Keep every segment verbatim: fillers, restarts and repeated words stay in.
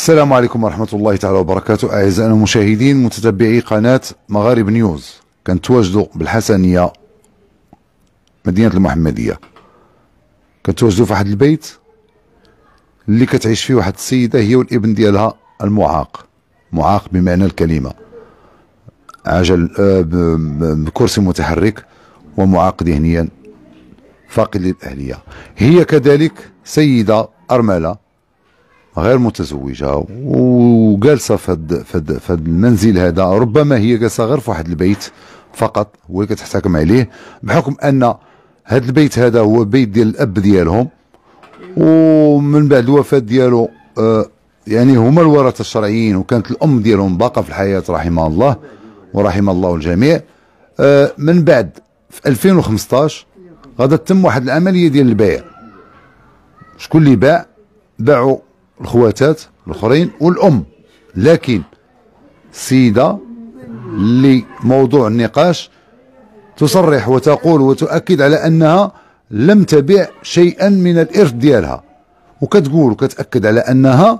السلام عليكم ورحمة الله تعالى وبركاته. أعزائنا المشاهدين متتبعي قناة مغارب نيوز، كنتواجدوا بالحسنية مدينة المحمدية. كنتواجدوا في واحد البيت اللي كتعيش فيه واحد السيدة هي والابن ديالها المعاق، معاق بمعنى الكلمة، عجل بكرسي متحرك ومعاق ذهنيا فاقد للأهلية. هي كذلك سيدة أرملة غير متزوجة وجالسة في هاد في هاد في هاد المنزل هذا. ربما هي جالسة غير في واحد البيت فقط هو اللي كتحتكم عليه، بحكم أن هاد البيت هذا هو بيت ديال الأب ديالهم، ومن بعد الوفاة ديالو آه يعني هما الورثة الشرعيين، وكانت الأم ديالهم باقة في الحياة رحمها الله ورحم الله الجميع. آه من بعد في ألفين وخمسطاش غادا تم واحد العملية ديال البيع. شكون اللي باع؟ باعوا الخواتات الاخرين والام، لكن السيده اللي موضوع النقاش تصرح وتقول وتؤكد على انها لم تبيع شيئا من الارث ديالها، وكتقول وكتاكد على انها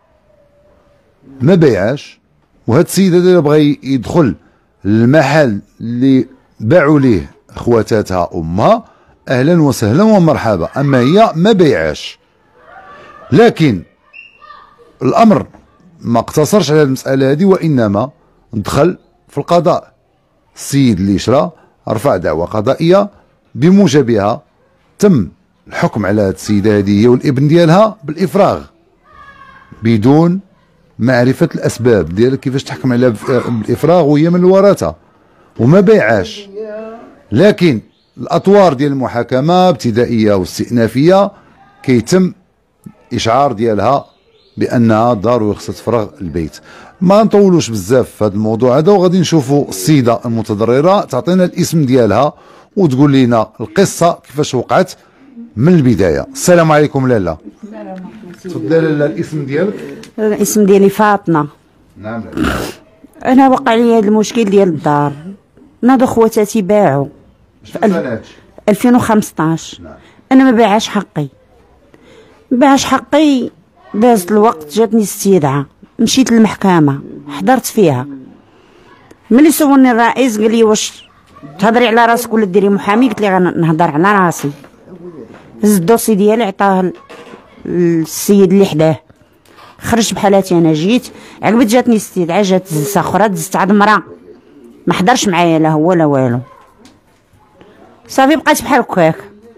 ما بيعاش. وهاد السيده اللي بغى يدخل المحل اللي باعوا ليه خواتاتها امها، اهلا وسهلا ومرحبا، اما هي ما بيعاش. لكن الامر ما اقتصرش على المساله هذه، وانما دخل في القضاء. السيد اللي شرى رفع دعوى قضائيه، بموجبها تم الحكم على هذه السيده هذه هي والابن ديالها بالافراغ بدون معرفه الاسباب ديال كيفاش تحكم عليها بالافراغ، وهي من الورثه وما بيعاش. لكن الاطوار ديال المحاكمه ابتدائيه واستئنافيه كيتم اشعار ديالها بانها ضروري خصها تفرغ البيت. ما نطولوش بزاف في هذا الموضوع هذا، وغادي نشوفوا السيده المتضرره تعطينا الاسم ديالها وتقول لنا القصه كيفاش وقعت من البدايه. السلام عليكم لاله. السلام عليكم. تفضلي لاله، الاسم ديالك؟ الاسم ديالي فاطمه. نعم لاله. انا وقع لي هذا المشكل ديال الدار. ناضوا خواتاتي باعوا في سنه ألفين وخمسطاش. نعم. انا ما باعاش حقي، ما باعاش حقي. دازت الوقت جاتني استدعاء، مشيت للمحكمه حضرت فيها. ملي سولني الرئيس قال لي واش تهضري على راسك ولا ديري محامي؟ قلت لي غنهضر على راسي. هز الدوسي ديالي عطاه للسيد اللي حداه، خرج بحالاتي. انا جيت عقبت جاتني استدعاء، جات جلسه اخرى دزت عند مرا، ما حضرش معايا لا هو لا والو. صافي بقيت بحال هكاك،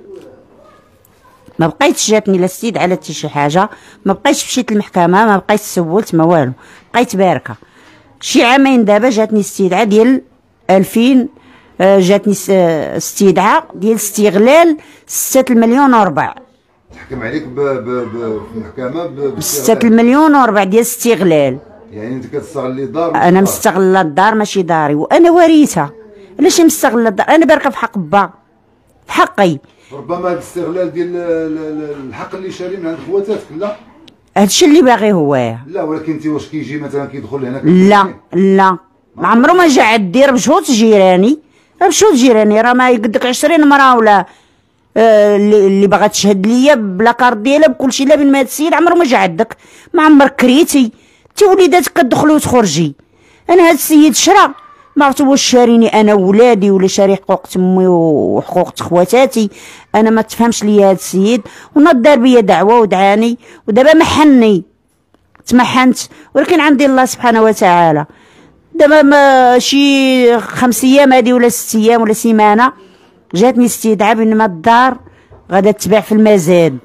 ما بقيتش جاتني لا استدعاء لا حتى شي حاجه، ما بقيتش مشيت للمحكمه، ما بقيت سولت ما والو، بقيت باركه. شي عامين دابا جاتني استدعاء ديال ألفين، جاتني استدعاء ديال استغلال ستة المليون وربع. تحكم عليك ب ب ب في المحكمه ب ستة المليون وربع ديال استغلال. يعني انت كتستغلي الدار؟ انا مستغله الدار ماشي داري، وانا وريثه. علاش مستغله الدار؟ انا باركه في حق با، في حقي. ربما هذا الاستغلال ديال الحق اللي شاري من عند خواتاتك. لا هادشي اللي باغي هو. لا، ولكن انت واش كيجي مثلا كيدخل هنا؟ لا لا، ما عمرو ما جا عندي. ربشوت جيراني، ربشوت جيراني، راه ما يقدك عشرين مرة ولا آه اللي باغا تشهد ليا بلا كارت ديالها بكلشي. لا بين ما هاد السيد عمرو ما جا عندك، ما عمرك كريتي انت وليداتك كتدخلي وتخرجي. انا هاد السيد شرا، ما عرفت واش شاريني انا وولادي ولا شاري حقوق تمي وحقوق خواتاتي. انا ما تفهمش ليا هاد السيد. وناض دار بيا دعوه ودعاني، ودابا محني تمحنت، ولكن عندي الله سبحانه وتعالى. دابا ما شي خمس ايام هادي ولا ست ايام ولا سيمانه جاتني استدعاء بان الدار غادا تباع في المزاد.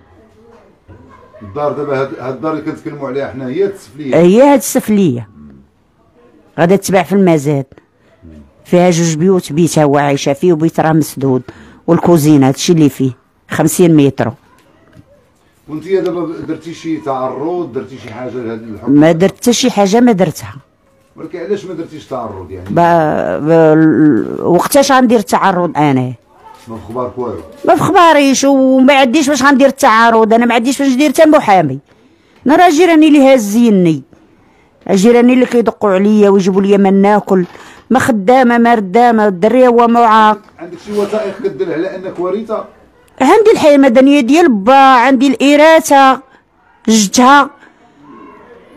الدار دابا هاد الدار اللي كنتكلموا عليها حنا هي السفليه؟ هي هاد السفليه غادا تباع في المزاد، فيها جوج بيوت، بيت هو عايشه فيه وبيت راه مسدود، والكوزينه هادشي اللي فيه خمسين متر. وانت دابا درتي شي تعرض، درتي شي حاجه لهذا الحكم؟ ما درت حتى شي حاجه، ما درتها. ولكن علاش ما درتيش تعرض يعني؟ وقتاش غندير التعرض انا؟ ما في خبارك والو؟ ما في خباريش، وما عنديش باش غندير التعرض. انا ما عنديش باش ندير حتى محامي. انا راه جيراني اللي هازيني، جيراني اللي كيدقوا عليا ويجيبوا لي ما ناكل، ما خدامه ما ردامه، الدري هو معاق. عندك شي وثائق كدل على انك وريثه؟ عندي الحياه المدنيه ديال با، عندي الاراثه جدتها،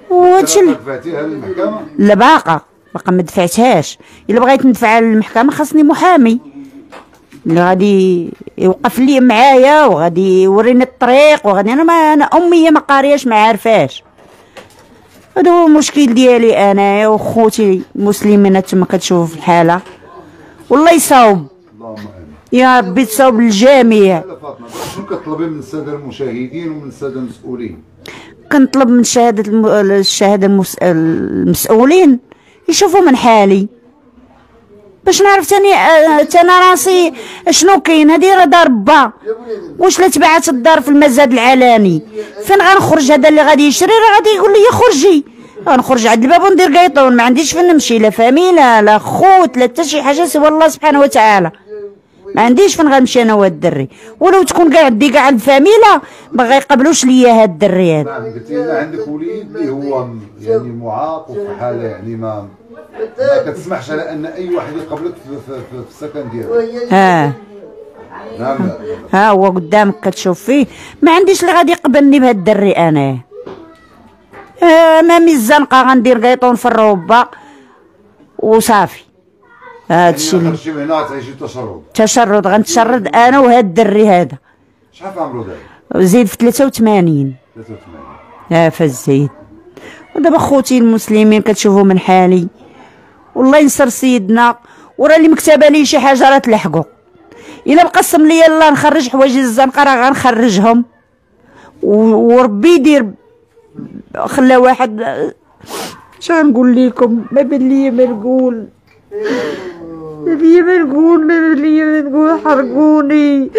وهادشي اللي- دفعتيها للمحكمه؟ لا باقا باقا ما دفعتهاش. الا بغيت ندفعها للمحكمه خاصني محامي اللي غادي يوقف لي معايا وغادي يوريني الطريق وغادي. انا ما انا اميه ما قارياش ما عارفاش. هذا هو المشكل ديالي انايا وخوتي المسلمين تما كتشوفوا في الحاله. والله يصاوب، اللهم امين. يا ربي تصاوب الجميع. لا فاطمه، شنو كتطلبي من الساده المشاهدين ومن الساده المسؤولين؟ كنطلب من شهاده الم... الشهاده المس... المسؤولين يشوفوا من حالي باش نعرف تاني تانا راسي شنو كاين. هادي راه دار با، واش لا تباعت الدار في المزاد العلاني فين غنخرج؟ هذا اللي غادي يشري راه غادي يقول لي خرجي، غنخرج عند الباب وندير قيطون. ما عنديش فين نمشي، لا فاميلا لا خوت لا حتى شي حاجه سوى الله سبحانه وتعالى. ما عنديش فين غنمشي انا وهاد الدري، ولو تكون كاع عندي كاع الفاميلا ما غيقبلوش ليا هاد الدري هذا. نعم، قلتي لنا عندك وليد اللي هو يعني معاق وفي حاله يعني ما ما كتسمحش على ان اي واحد يقبلك في, في, في, في السكن ديالك. ها نعم. ها هو قدامك كتشوف فيه. ما عنديش اللي غادي يقبلني بهاد الدري انا. آه مامي الزنقه غندير قيطون في الروبه وصافي. هادشي يعني اللي خرجتي من هنا تعيشي تشرد. تشرد غنتشرد انا وهاد الدري هذا. شحال في عمرو دابا؟ زيد في ثلاثة وثمانين. ثلاثة وثمانين. ها فالزيد. ودابا خوتي المسلمين كتشوفوا من حالي. والله ينصر سيدنا، وراه اللي مكتبه لي شي حاجه راه تلحقوا. الا مقسم لي الله نخرج حوايج الزنقه راه غنخرجهم، وربي يدير. خلا واحد اش غنقول لكم، ما بان ليا ما نقول، ما بان ما نقول، ما بان ليا ما نقول، حرقوني.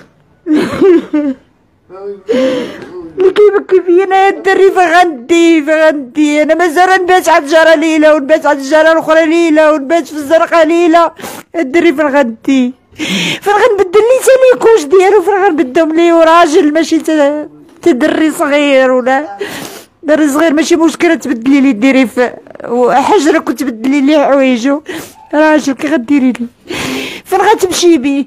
اللي كيبكي فيا انا الدري فغندي فغندي. انا مازال نبات عند جاره ليله ونبات عند الجاره الاخرى ليله ونبات في الزرقاء ليله. الدري فين غندي؟ فين غنبدل لي تا ليكوش ديالو؟ فين غنبدلهم لي وراجل ماشي تا تدري صغير ولا دري صغير ماشي مشكله تبدلي لي ديري في حجره كنت تبدلي لي حوايجو. راجل كي غديري لي؟ فين غتمشي بيه؟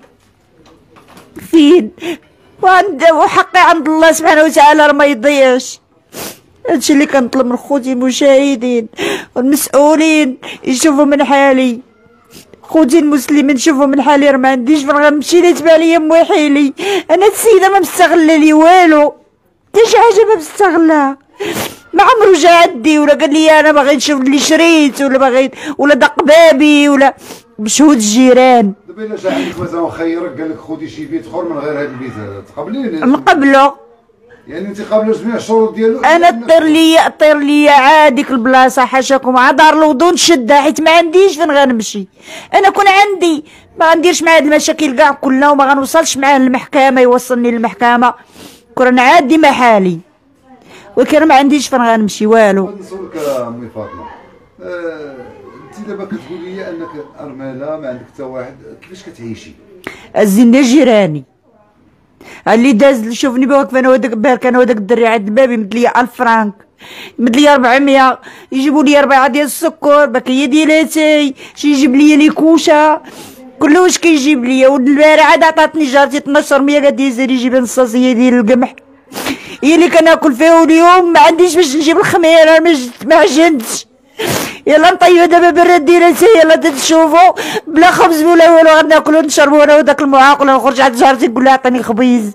فين؟ وعند وحقي عند الله سبحانه وتعالى راه ما يضيعش. هادشي اللي كنطلب من خوتي المشاهدين والمسؤولين يشوفوا من حالي. خوتي المسلمين يشوفوا من حالي، راه ما عنديش فين غنمشي. لا تبع ليا مويحيلي. انا السيده ما مستغله لي والو، حتى شي حاجه ما مستغلاها. ما عمرو جا عندي ولا قال لي انا باغي نشوف اللي شريت ولا باغي ولا دق بابي ولا بشهود الجيران. دابا الا جا عندك مثلا خيرك قال لك خذي شي بيت اخر من غير هذا البيت هذا تقبليه؟ نقبلو. يعني انت قابله جميع الشروط ديالو؟ انا طير ليا طير ليا عاد ديك البلاصه حاشاكم عاد دار الوضو نشدها حيت ما عنديش فين غنمشي. انا كون عندي ما غنديرش مع هاد المشاكل كاع كلها وما غنوصلش معاه للمحكمه يوصلني للمحكمه. كون انا عاد ديما حالي ولكن ما عنديش فين غنمشي والو. نسولك امي فاطمه، آه، انت دابا كتقولي لي انك ارمله ما عندك حتى واحد، كيفاش كتعيشي؟ الزين جيراني اللي داز شوفني واقف انا وداك بارك انا وداك الدري عند بابي مد لي ألف فرانك، مد لي أربعمية، يجيبوا لي ربعه ديال السكر، باكيه ديال اتاي، شي يجيب لي لي كوشه، كل واش كيجيب لي. والبارح عاد عطاتني جارتي اثناش مية قال لي زيري جيب نصاصيه ديال القمح هي اللي كناكل فيها، واليوم ما عنديش باش نجيب الخميره ما عجنتش. يلا نطيبوا دابا براد ديال اتاي يلا تشوفوا بلا خبز ولا والو غناكلو نشربوا انا وداك المعاق ولا نخرج عند جارتي نقول لها عطيني خبيز.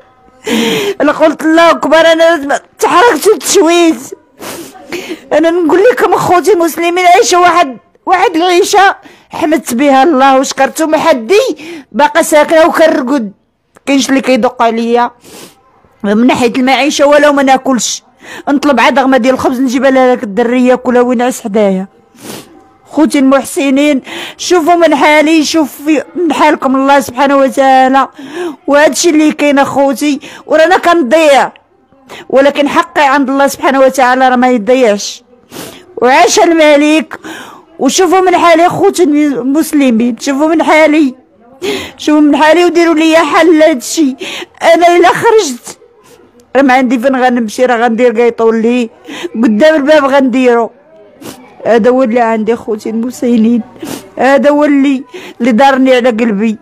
انا قلت الله اكبر انا تحركت وتشويت. انا نقول لكم اخوتي المسلمين عيشوا واحد واحد العيشه حمدت بها الله وشكرته. ما حدي باقا ساكنه وكنرقد كاينش اللي كيدق عليا من ناحيه المعيشه ولو ما ناكلش. نطلب عاد غما ديال الخبز نجيبها لهاك الدريه كلها وينعس حدايا. خوتي المحسنين شوفوا من حالي، شوف من حالكم الله سبحانه وتعالى. وهادشي اللي كاين اخوتي، ورانا كنضيع ولكن حقي عند الله سبحانه وتعالى راه ما يضيعش. وعاش الملك. وشوفوا من حالي خوتي المسلمين، شوفوا من حالي، شوفوا من حالي وديروا لي حل هادشي. انا الا خرجت راه ما عندي فين غنمشي، راه غندير قيطون لي قدام الباب غنديرو. هذا هو اللي عندي خوتي المسلمين، هذا هو اللي اللي دارني على قلبي.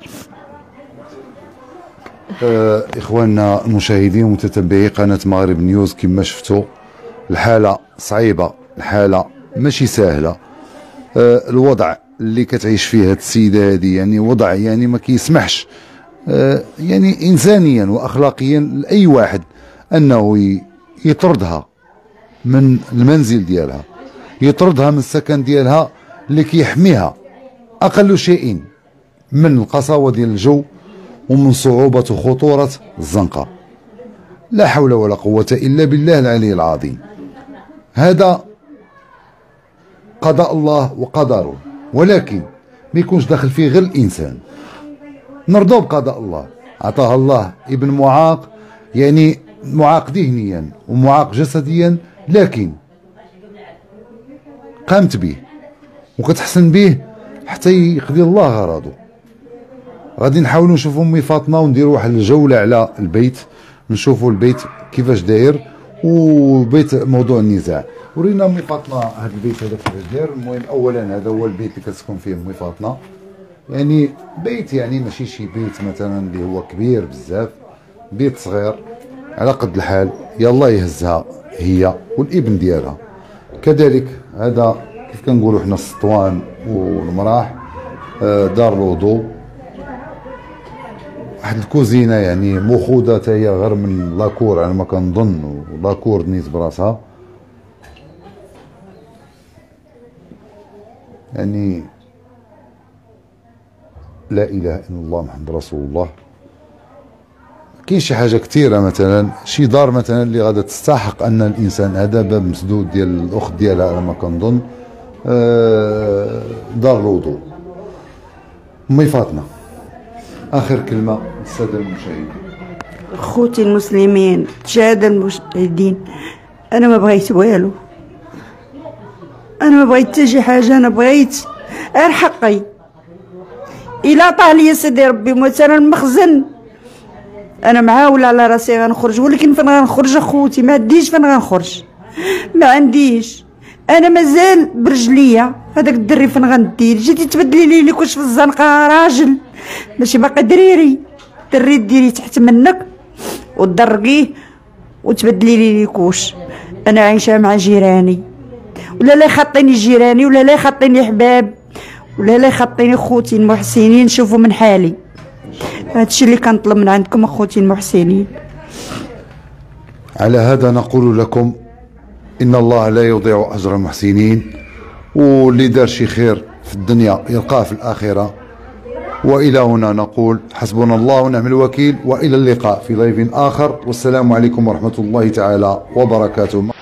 آه، اخواننا المشاهدين ومتتبعي قناه مغرب نيوز، كما شفتوا الحالة صعيبة، الحالة ماشي سهلة. أه الوضع اللي كتعيش فيه هاد السيدة هادي يعني وضع يعني ما كيسمحش أه يعني إنسانيا وأخلاقيا لأي واحد أنه يطردها من المنزل ديالها، يطردها من السكن ديالها اللي كيحميها أقل شيء من القساوة ديال الجو ومن صعوبة وخطورة الزنقة. لا حول ولا قوة إلا بالله العلي العظيم. هذا قضاء الله وقدره، ولكن ما يكونش داخل فيه غير الإنسان. نرضى بقضاء الله، عطاها الله ابن معاق، يعني معاق ذهنيا ومعاق جسديا، لكن قامت به وكتحسن به حتى يقضي الله غرضه. غادي نحاولوا نشوفوا امي فاطمه ونديروا واحد الجوله على البيت، نشوفوا البيت كيفاش داير وبيت موضوع النزاع. ورينا امي فاطمه هذا البيت هذا كيفاش داير. المهم اولا هذا هو البيت اللي كتسكن فيه امي فاطمه، يعني بيت يعني ماشي شي بيت مثلا اللي هو كبير بزاف، بيت صغير على قد الحال، يلا يهزها هي والابن ديالها. كذلك هذا كيف كنقولوا حنا السطوان والمراح، دار الوضوء، واحد الكوزينه يعني مخوذه حتى هي غير من لاكور على ما كنظن، ولاكور نيت براسها. يعني لا اله الا الله محمد رسول الله. كاين شي حاجه كثيره، مثلا شي دار مثلا اللي غادا تستحق ان الانسان، هذا باب مسدود ديال الاخت ديالها على ما كنظن، دار الوضوء. امي فاطمه اخر كلمه للساده المشاهدين. خوتي المسلمين، الساده المشاهدين، انا ما بغيت والو، انا ما بغيت حتى شي حاجه، انا بغيت غير حقي. الا طاه لي سيدي ربي مثلا المخزن، انا معاوله على راسي غنخرج، ولكن فين غنخرج اخوتي؟ ما عنديش فين غنخرج، ما عنديش. انا مازال برجليا، هذاك الدري فين غندير؟ جيتي تبدلي لي ليك واش في الزنقه راجل ماشي باقي دريري، دري ديري تحت منك وتدرقيه وتبدلي لي ليكوش. انا عايشه مع جيراني، ولا لا يخطيني جيراني، ولا لا يخطيني حباب، ولا لا يخطيني خوتي المحسنين. شوفوا من حالي، هادشي اللي كنطلب من عندكم اخوتي المحسنين. على هذا نقول لكم إن الله لا يضيع أجر المحسنين، واللي دار شي خير في الدنيا يلقاه في الآخرة. وإلى هنا نقول حسبنا الله ونعم الوكيل، وإلى اللقاء في ضيف آخر، والسلام عليكم ورحمة الله تعالى وبركاته.